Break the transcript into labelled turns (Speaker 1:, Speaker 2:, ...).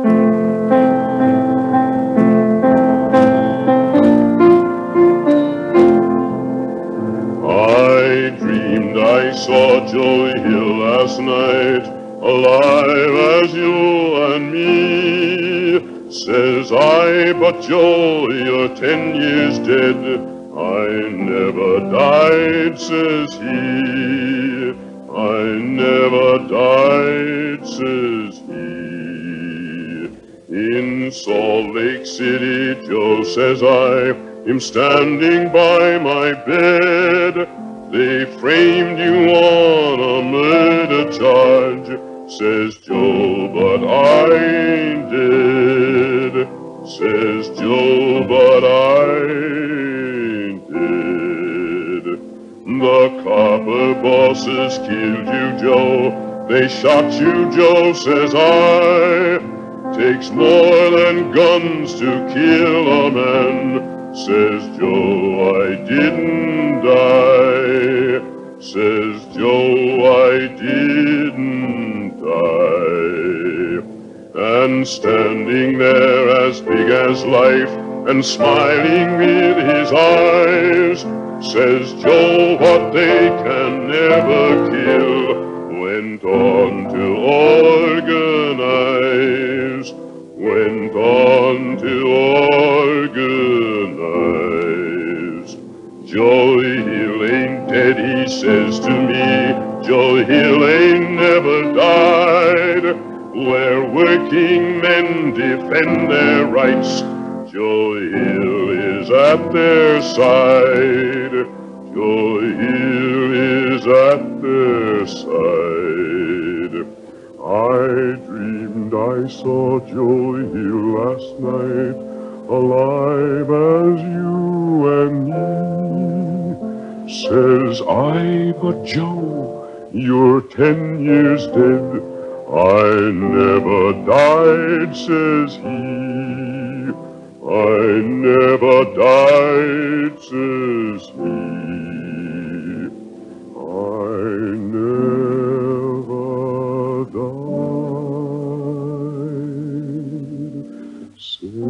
Speaker 1: I dreamed I saw Joey Hill last night, alive as you and me. Says I, but Joe, you're 10 years dead. I never died, says he. I never died, says he. In Salt Lake City, Joe, says I, him standing by my bed. They framed you on a murder charge, says Joe, but I ain't dead. Says Joe, but I ain't dead. The copper bosses killed you, Joe. They shot you, Joe, says I. Takes more than guns to kill a man, says Joe, I didn't die. Says Joe, I didn't die. And standing there as big as life and smiling with his eyes, says Joe, what they can never kill went on to organize, went on to organize. Joey Hill ain't dead, he says to me. Joey Hill ain't never died. Where working men defend their rights, Joey Hill is at their side. Joey Hill is at their side. I dreamed I saw Joey Hill last night, alive as you and me. Says I, but Joe, you're 10 years dead. I never died, says he. I never died, says he. I never died, says